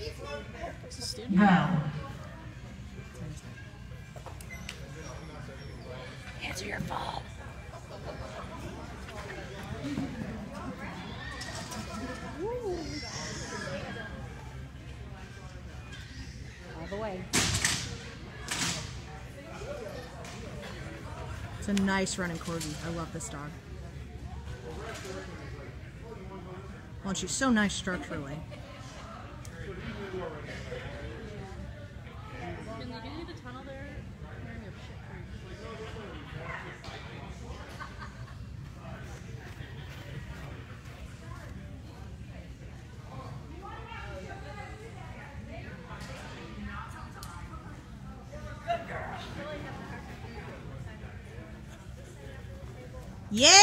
It's a student. Go. Answer your phone. All the way. It's a nice running corgi. I love this dog. Well, and she's so nice structurally. Can they do the tunnel there? Yeah!